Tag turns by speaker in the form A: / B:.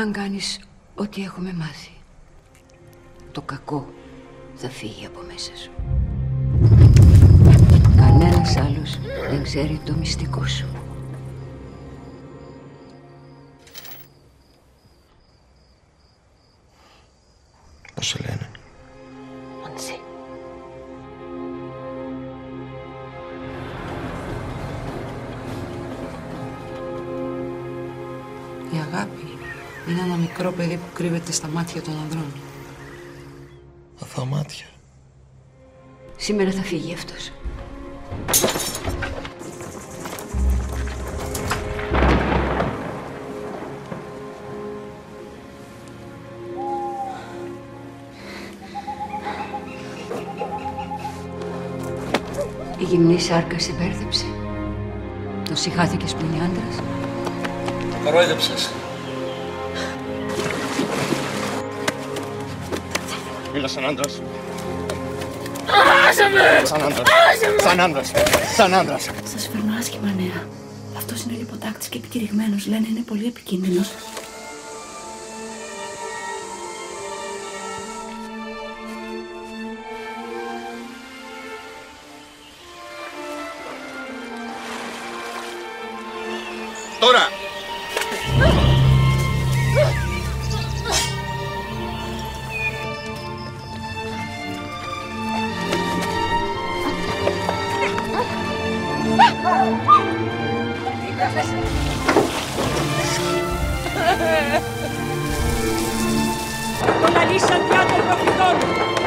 A: Αν κάνεις ό,τι έχουμε μάθει, το κακό θα φύγει από μέσα σου. Κανένας άλλος δεν ξέρει το μυστικό σου.
B: Πώς σε λένε?
A: Μοντζή.
C: Η αγάπη είναι ένα μικρό παιδί που κρύβεται στα μάτια των ανδρών.
B: Αθώα μάτια.
A: Σήμερα θα φύγει αυτός. Η γυμνή σάρκα σε μπέρδεψε. Το συχάθηκες που είναι άντρας.
B: Το κορόιδεψες. Μίλα σαν άντρας. Άσε με! Σαν άντρας. Σαν άντρας. Σαν άντρας.
D: Σας φέρνω άσχημα νέα. Αυτός είναι λιποτάκτης και επικηρυγμένος. Λένε είναι πολύ επικίνδυνος.
B: Τώρα!
E: Τον αλήσαν διάτων προφητών.